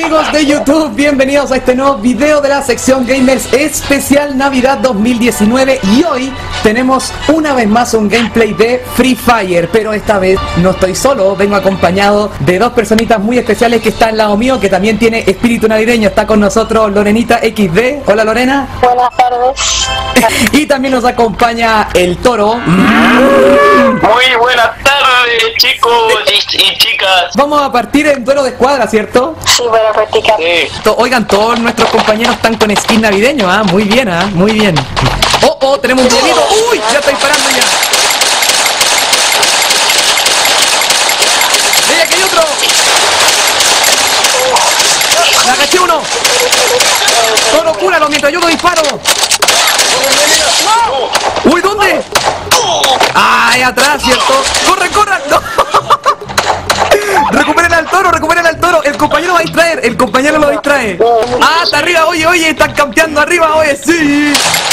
Amigos de YouTube, bienvenidos a este nuevo video de la sección Gamers Especial Navidad 2019. Y hoy tenemos una vez más un gameplay de Free Fire, pero esta vez no estoy solo, vengo acompañado de dos personitas muy especiales que están al lado mío, que también tiene espíritu navideño. Está con nosotros Lorenita XD. Hola Lorena. Buenas tardes. Y también nos acompaña el Toro. Muy buenas tardes, chicos y chicas. Vamos a partir en duelo de escuadra, ¿cierto? Sí, para practicar. Sí. Oigan, todos nuestros compañeros están con skin navideño, ¿ah? Muy bien, ¿ah? Muy bien. Oh, tenemos un delito. ¡Uy! Ya está disparando ya. ¡Ey, aquí hay otro! ¡Le agaché uno! Toro, cúralo mientras yo lo disparo. ¡Uy, ¿dónde? ¡Ay, atrás, cierto! ¡Corre, corran! ¡No! ¡Recuperen al Toro, recuperen al Toro! El compañero va a distraer, el compañero lo distrae. ¡Ah, está arriba! Oye, están campeando arriba, oye, sí.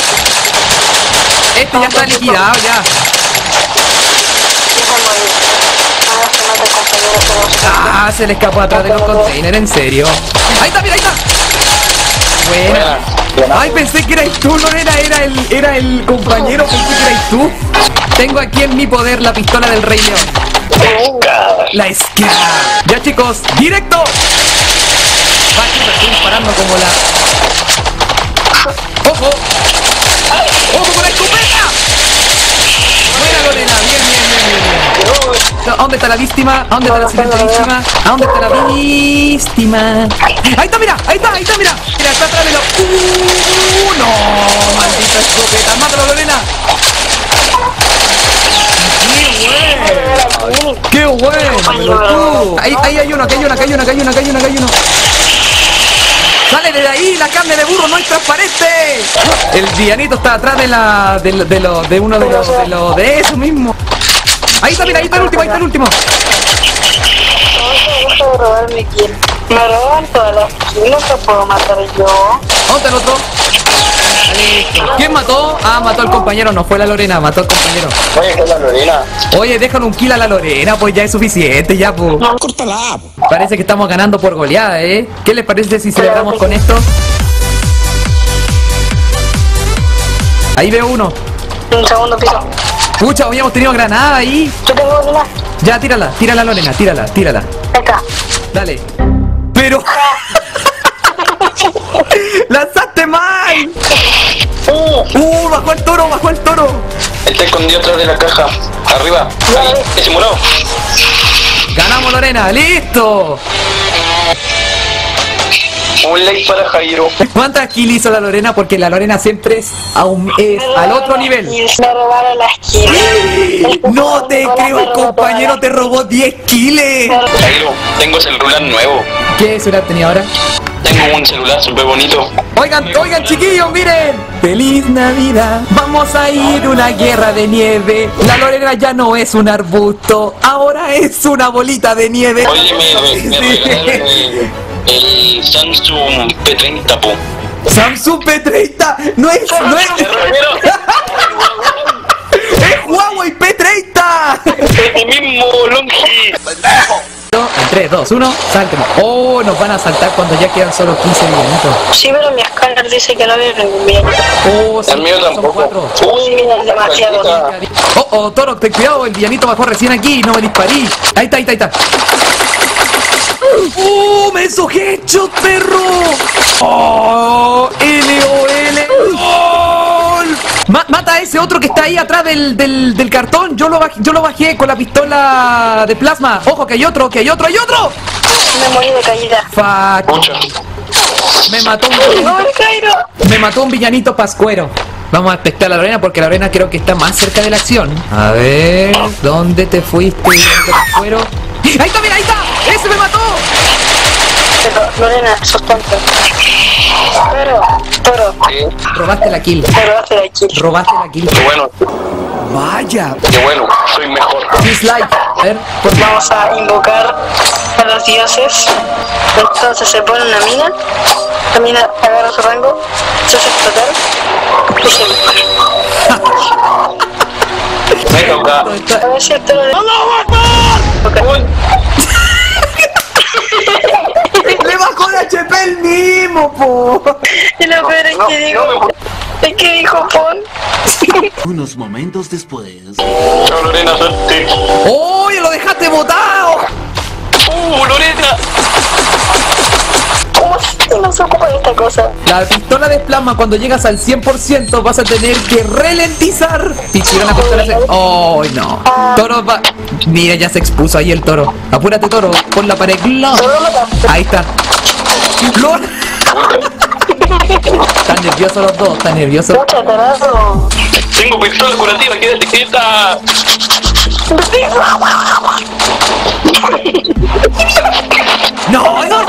Este ya está liquidado, ya. Ah, se le escapó atrás de los containers, en serio. Ahí está, mira, ahí está. Buena. Ay, pensé que eras tú, Lorena, era el compañero, pensé que eras tú. Tengo aquí en mi poder la pistola del Rey León. La SCAR. Ya, chicos, directo. Va, chicos, estoy disparando como la... ¡Ojo! ¡Ojo con la escopeta! Buena, Lorena, bien. No, ¿dónde está la víctima? ¿Dónde está la siguiente víctima? ¿A dónde está la víctima? Ahí está, mira, mira, está atrás de lo... no, maldita escopeta, mátalo, Lorena. ¡Qué bueno! Ahí hay uno. ¡Sale de ahí! ¡La carne de burro no es transparente! El villanito está atrás de eso mismo. Ahí está, mira, ahí está el último. Deja de robarme kill. Me roban todas las kills, no te puedo matar yo. ¿Dónde está el otro? ¿Quién mató? Ah, mató al compañero, no fue la Lorena, mató al compañero. Oye, ¿qué es la Lorena? Oye, déjale un kill a la Lorena, pues ya es suficiente, ya, pues. No, córtala. Parece que estamos ganando por goleada, ¿eh? ¿Qué les parece si celebramos con esto? Ahí veo uno. un segundo piso. Pucha, habíamos tenido granada ahí. Yo tengo una. Ya, tírala, Lorena, tírala. Acá. Dale. Pero... ¡lanzaste mal! Bajó el toro. Está escondido atrás de la caja. Arriba. Ahí, disimulado. Ganamos, Lorena, listo. Un like para Jairo. ¿Cuántas kills hizo la Lorena? Porque la Lorena siempre es al otro nivel. Me robaron las kills. No te creo, el compañero te robó 10 kills. Jairo, tengo celular nuevo. ¿Qué celular tenía ahora? Tengo un celular súper bonito. Oigan, chiquillos, miren. ¡Feliz Navidad! Vamos a ir a una guerra de nieve. La Lorena ya no es un arbusto, ahora es una bolita de nieve. Oye, me regalaron el Samsung P30, po. Samsung P30, no es es Huawei P30. El mismo Longi. En 3, 2, 1, saltemos. Oh, nos van a saltar cuando ya quedan solo 15 villanitos. Sí, pero mi escáner dice que no viene ningún villanito. Oh, sí, El mío son tampoco. 4. Sí, es demasiado. Oh, Toro, ten cuidado, el villanito bajó recién aquí, no me disparí. Ahí está. Me hizo headshot, perro. Oh, LOL. ¡Gol! Mata a ese otro que está ahí atrás del cartón. Yo lo bajé con la pistola de plasma. Ojo, que hay otro. Me morí de caída. Fuck. Pucha. Me mató No, el Cairo. un villanito pascuero. Vamos a expectar a la Lorena porque la Lorena creo que está más cerca de la acción. A ver, ¿dónde te fuiste, villanito pascuero? ¡Ahí está, mira, ahí está! ¡Ese me mató! Pero, Lorena, sos tonto. Toro. ¿Qué? Robaste la kill. Me robaste la kill. Qué bueno. Vaya. Qué bueno. Soy mejor. Dislike. A ver, por favor. Vamos a invocar a los dioses. Entonces se pone una mina. La mina agarra su rango. Se hace explotar. Y se dispara. Me toca. A ver si el toro de... Le bajó la HP el mismo, po. Y lo peor es que digo... Es que dijo pon. Unos momentos después. Chao, Lorena, suerte. ¡Oh, lo dejaste botado! Lorena. ¿Cómo no se ocupa de esta cosa? La pistola de plasma, cuando llegas al 100% vas a tener que ralentizar. Si tiran la pistola se... ¡Oh, no! Toro va... Mira, ya se expuso ahí el toro. Apúrate, toro. Pon la pared. Ahí está. ¡Lol! Están nerviosos los dos, están nerviosos. Pucha, tarado. Tengo pistola curativa, quédate quieta. ¡No, no, no!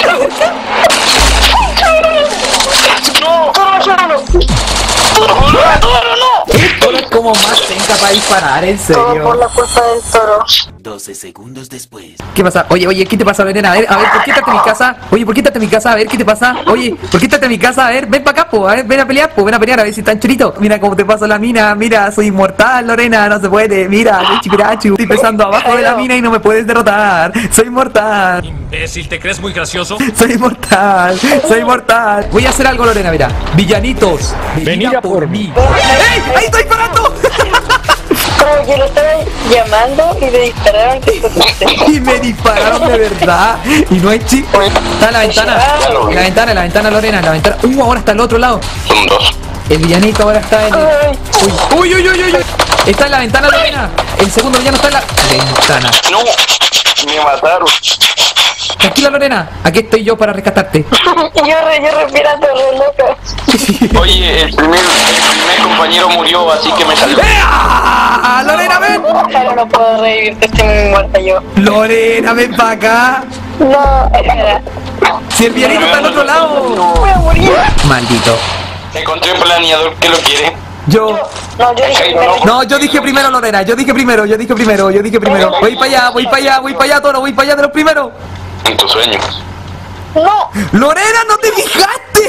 El toro es como más tenga para disparar, en Todo por serio. la culpa del toro. 12 segundos después. ¿Qué pasa? Oye, ¿qué te pasa, Lorena? A ver, ¿por qué estás en mi casa? Oye, ¿por qué estás en mi casa? A ver, ¿qué te pasa? Oye, ¿por qué estás en mi casa? A ver, ven para acá, po. A ver, ven a pelear, po. Ven a pelear, a ver si están churito. Mira cómo te pasa la mina. Mira, soy inmortal, Lorena. No se puede. Mira, soy chipirachu. Estoy pesando abajo de la mina y no me puedes derrotar. Soy inmortal. Imbécil, ¿te crees muy gracioso? Soy inmortal. Soy inmortal. Voy a hacer algo, Lorena, mira. Villanitos. Venid a por mí. ¡Ey! ¡Ahí estoy parando! Como que lo estaba llamando y le dispararon. Y me dispararon de verdad. Y no hay chip. Está en la ventana. En la ventana, Lorena, en la ventana. Ahora está al otro lado. Son dos. El villanito ahora está en el... Uy. Está en la ventana, Lorena. El segundo villano está en la ventana. No, me mataron. Tranquila, Lorena. Aquí estoy yo para rescatarte. yo respirando re loca. Oye, el primer compañero murió, así que me salvé. ¡Ah! Lorena, ven. Claro, no puedo revivirte, estoy muy muerta yo. Lorena, ven para acá. No, espera. Si el villanito está al otro lado. Voy a morir. Maldito. Encontré un planeador que lo quiere. Yo... No, yo dije primero. No, yo dije primero, Lorena. Yo dije primero. Voy para allá, toro. Voy para allá de los primeros. En tus sueños. No. Lorena, no te fijaste.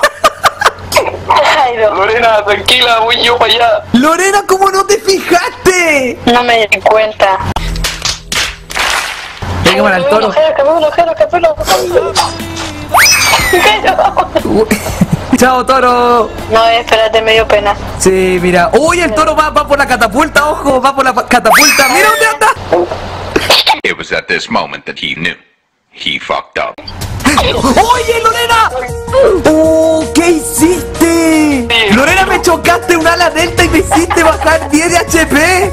Jairo, Lorena, tranquila, voy yo para allá. Lorena, ¿cómo no te fijaste? no me di cuenta. Venga al toro. Jairo. Chao, toro. No, espérate, me dio pena. Sí, mira. Uy, el toro va por la catapulta, ojo. Va por la catapulta. Mira dónde anda. It was at this moment that he knew. He fucked up. ¡Oye, Lorena! ¿Qué hiciste? Lorena, me chocaste un ala delta y me hiciste bajar 10 de HP.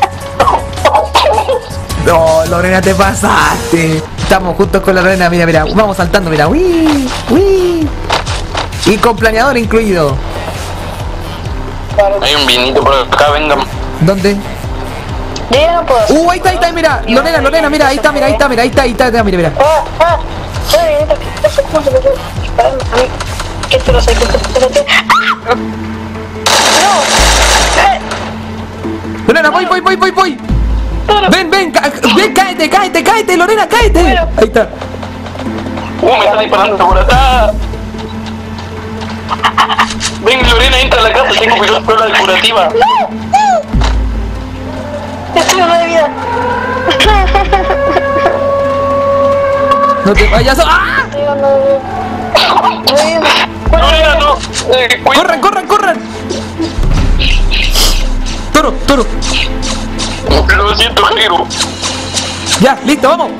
No, Lorena, te pasaste. Estamos juntos con la Lorena, mira. Vamos saltando, mira. ¡Uy! Y con planeador incluido. Hay un vinito por acá, vengan. ¿Dónde? Yo ya no puedo. Ahí está, mira. Lorena, mira, ahí está, mira. Mira. ¿Cómo se me puede disparar a mí? ¿Qué te lo sé? Lorena, voy. Ven, cáete, Lorena, cáete. Ahí está. Me está disparando por acá. Ven, Lorena, entra a la casa, tengo pistola de curativa. Estoy una de vida. No te vayas. ¡Ah! Estoy una de vida. Lorena, no. ¡Corran! Toro. Lo siento, Jairo. Ya, listo, vamos.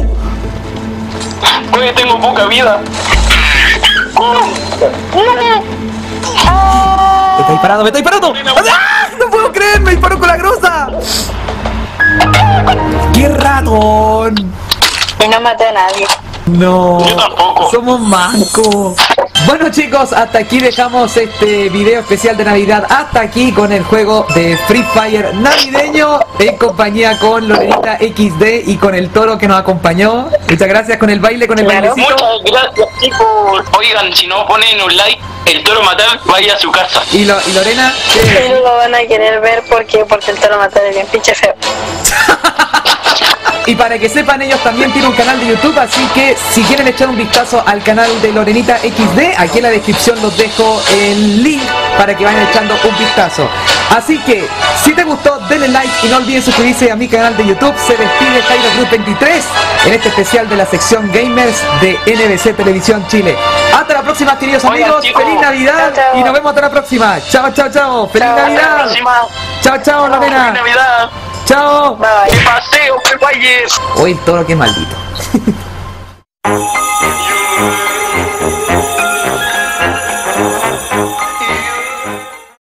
Oye, tengo poca vida. Me está disparando. ¡Ah! No puedo creer, me disparó con la grosa. ¡Qué ratón! Y no maté a nadie. No, Yo tampoco. somos mancos. Bueno, chicos, hasta aquí dejamos este video especial de Navidad. Hasta aquí con el juego de Free Fire navideño en compañía con Lorenita XD y con el toro que nos acompañó. Muchas gracias con el baile, con el Claro. bailecito. Muchas gracias, chicos. Oigan, si no ponen un like, el toro matar vaya a su casa. Y Lorena, Y no lo van a querer ver porque el toro matar es bien pinche feo. Y para que sepan, ellos también tienen un canal de YouTube, así que si quieren echar un vistazo al canal de Lorenita XD, aquí en la descripción los dejo el link para que vayan echando un vistazo. Así que, si te gustó, denle like y no olviden suscribirse a mi canal de YouTube. Se despide Jairo Cruz 23 en este especial de la sección Gamers de NBC Televisión Chile. Hasta la próxima, queridos amigos. Feliz Navidad y nos vemos hasta la próxima. Chao, chao, chao. Feliz Navidad. Chao, chao, Lorena. Feliz Navidad. Chao. Bye. ¡Qué paseo, qué guayes! Hoy todo lo que es maldito.